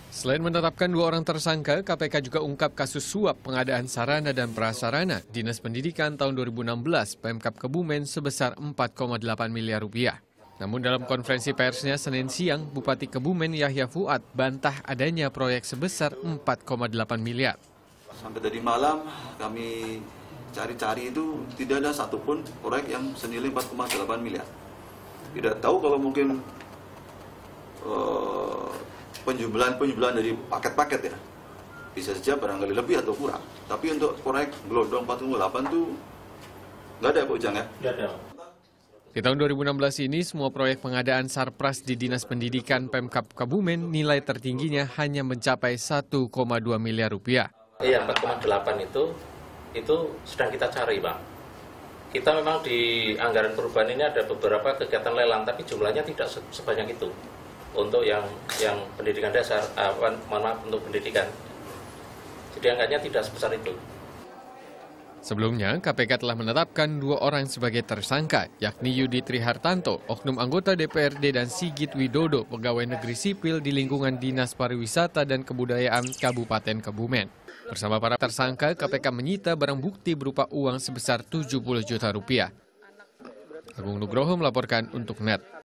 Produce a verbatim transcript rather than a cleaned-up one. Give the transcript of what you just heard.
Selain menetapkan dua orang tersangka, K P K juga ungkap kasus suap pengadaan sarana dan prasarana Dinas Pendidikan tahun dua ribu enam belas Pemkab Kebumen sebesar empat koma delapan miliar rupiah. Namun dalam konferensi persnya Senin siang, Bupati Kebumen Yahya Fuad bantah adanya proyek sebesar empat koma delapan miliar. Sampai tadi malam kami cari-cari itu tidak ada satupun proyek yang senilai empat koma delapan miliar. Tidak tahu kalau mungkin uh, penjumlahan-penjumlahan dari paket-paket ya. Bisa saja barangkali lebih atau kurang. Tapi untuk proyek gelodong empat koma delapan itu nggak ada Pak Ujang ya? Nggak ada. Di tahun dua ribu enam belas ini, semua proyek pengadaan Sarpras di Dinas Pendidikan Pemkab Kebumen nilai tertingginya hanya mencapai satu koma dua miliar rupiah. Iya, empat koma delapan itu itu sedang kita cari, Pak. Kita memang di anggaran perubahan ini ada beberapa kegiatan lelang, tapi jumlahnya tidak sebanyak itu. Untuk yang yang pendidikan dasar, eh, mohon maaf, untuk pendidikan. Jadi angkanya tidak sebesar itu. Sebelumnya, K P K telah menetapkan dua orang sebagai tersangka, yakni Yudi Trihartanto, oknum anggota D P R D, dan Sigit Widodo, pegawai negeri sipil di lingkungan Dinas Pariwisata dan Kebudayaan Kabupaten Kebumen. Bersama para tersangka, K P K menyita barang bukti berupa uang sebesar tujuh puluh juta rupiah. Agung Nugroho melaporkan untuk N E T.